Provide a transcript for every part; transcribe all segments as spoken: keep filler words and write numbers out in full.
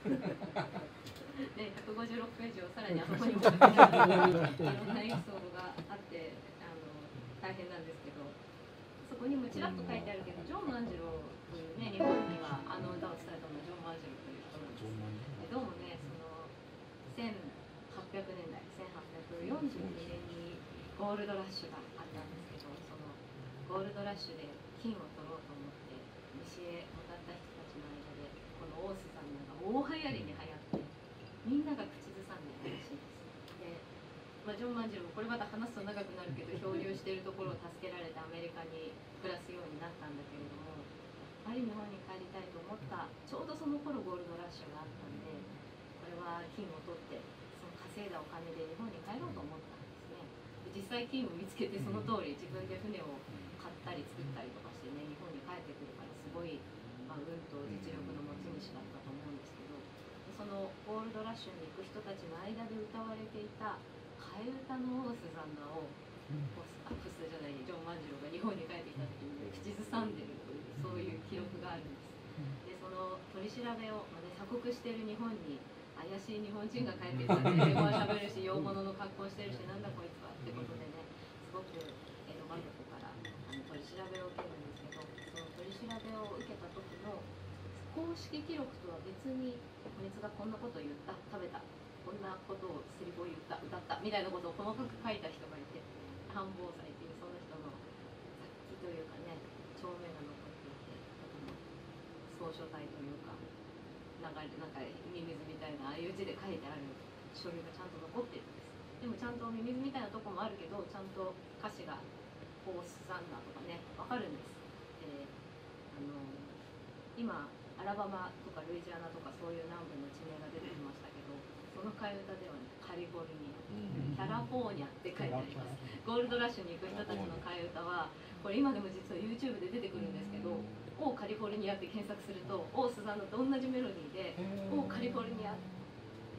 でひゃくごじゅうろくページをさらにあそこにもいろんなエピソードがあってあの大変なんですけど、そこにもちらっと書いてあるけど、ジョン万次郎というね、日本にはあの歌を伝えたのはジョン万次郎という人なんです。でどうもね、そのせんはっぴゃくねんだい、せんはっぴゃくよんじゅうにねんにゴールドラッシュがあったんですけど、そのゴールドラッシュで金を取ろうと思って西へ渡った人たちの間でこのオース山が大流行りに流行って、みんなが口ずさんでいたらしいです。で、まあ、ジョン万次郎もこれまた話すと長くなるけど、漂流しているところを助けられてアメリカに暮らすようになったんだけれども、やっぱり日本に帰りたいと思った、ちょうどその頃ゴールドラッシュがあったんで、これは金を取ってその稼いだお金で日本に帰ろうと思ったんですね。で実際金を見つけてその通り自分で船を買ったり作ったりとかしてね、日本に帰ってくるからすごい、まあ、運と実力の持ち主だったと思うんですけど、そのゴールドラッシュに行く人たちの間で歌われていた替え歌のオースザンナを、アップスじゃないジョン万次郎が日本に帰ってきた時に口ずさんでるという、そういう記録があるんです。でその取り調べを、まあね、鎖国している日本に怪しい日本人が帰ってきたんで、英語はしゃべるし洋物の格好してるし、なんだこいつはってことでね、すごく江戸幕府からあの取り調べを受けるんですけど、その取り調べを受けた時の公式記録とは別に、こいつがこんなことを言った、食べた、こんなことをセリフを言った、歌ったみたいなことを細かく書いた人がいて、繁忙祭っていうその人の雑記というかね、帳面が残っていて、草書体というか、流れなんかミミズみたいなああいう字で書いてある書類がちゃんと残ってるんです。でもちゃんとミミズみたいなとこもあるけど、ちゃんと歌詞がホースザンナとかね、わかるんです。であの今アラバマとかルイジアナとかそういう南部の地名が出てきましたけど、その替え歌ではね、カリフォルニア、キャラフォーニャって書いてあります。ゴールドラッシュに行く人たちの替え歌は、これ今でも実は YouTube で出てくるんですけど、オーカリフォルニアって検索すると、オースザンナと同じメロディーで、オーカリフォルニアって、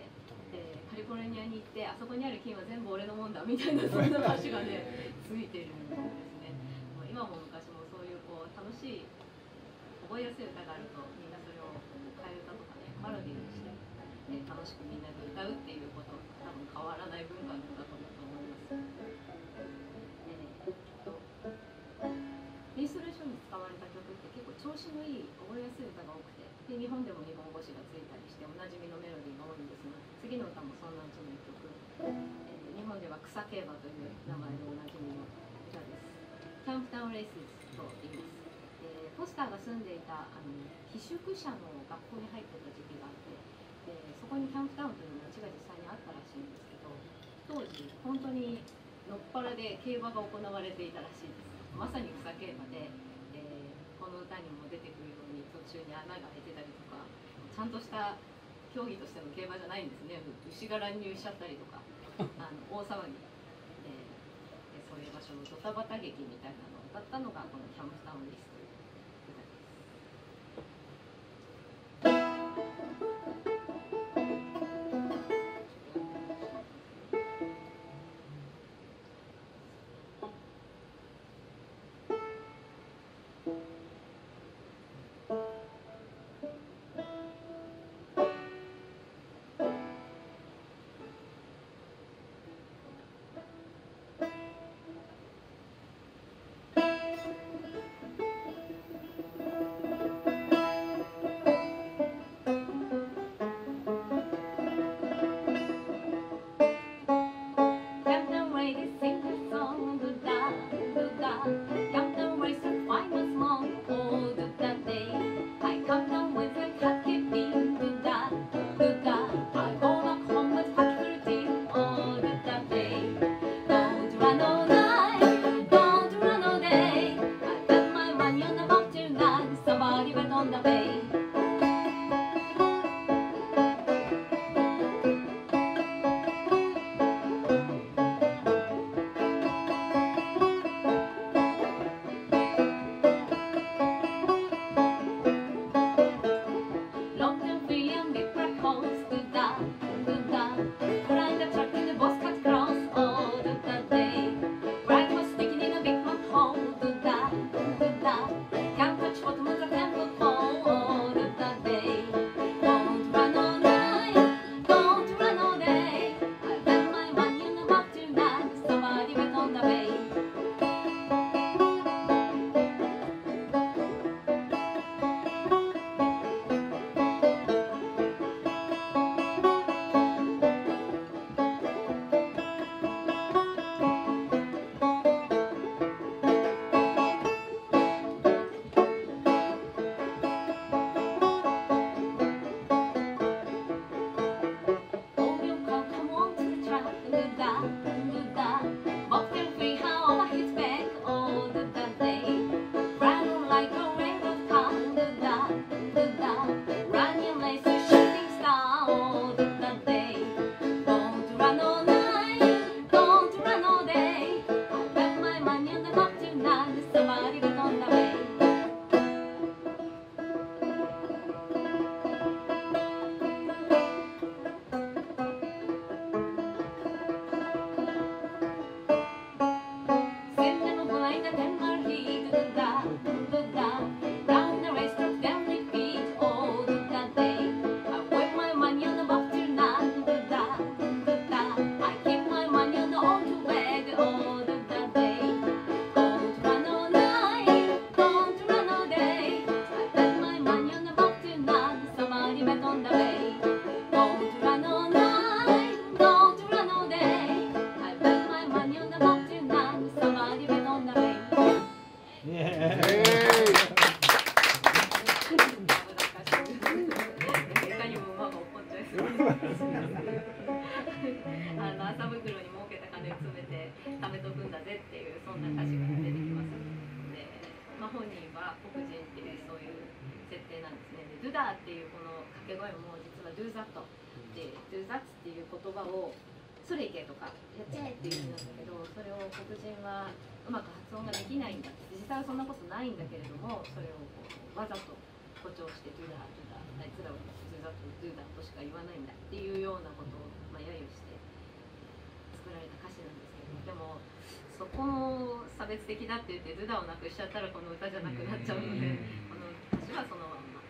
でカリフォルニアに行って、あそこにある金は全部俺のもんだみたいな、そんな歌詞がね、ついてるんですね。今も昔もそういうこう楽しい、覚えやすい歌があると、みんなそれを替え歌とかね、パロディにして、え楽しくみんなで歌うっていうこと、多分変わらない文化だと思います。えー、とインストレーションに使われた曲って結構調子のいい、覚えやすい歌が多くて、で日本でも日本語詞がついたりしておなじみのメロディーが多いんですが、次の歌もそんなうちのいっきょく、えー、日本では草競馬という名前でおなじみの歌です。キャンプタウンレースと言います。ポスターが住んでいたあの寄宿舎の学校に入ってた時期があって、でそこにキャンプタウンという街が実際にあったらしいんですけど、当時本当にのっぱらで競馬が行われていたらしいです。まさに草競馬で、えー、この歌にも出てくるように途中に穴が開いてたりとか、ちゃんとした競技としての競馬じゃないんですね。牛が乱入しちゃったりとか、あの大騒ぎ、えー、そういう場所のドタバタ劇みたいなのを歌ったのがこのキャンプタウンレースというあの麻袋に儲けた金を詰めて貯めとくんだぜっていうそんな歌詞が出てきます。で、まあ、本人は黒人っていうそういう設定なんですね。で、ドゥダーっていうこの掛け声も実はドゥザットで、ドゥザッツっていう言葉をそれいけとかやっちゃえっていう意味なんだけど、それを黒人はうまく発音ができないんだって、実際はそんなことないんだけれども、それをこうわざと誇張してドゥダードゥダー、あいつらはドゥザットドゥダーとしか言わないんだっていうようなことを、まあ、揶揄して作られた歌詞なんですけど、でもそこも差別的だって言ってドゥダをなくしちゃったらこの歌じゃなくなっちゃうので、この歌詞はそのまんま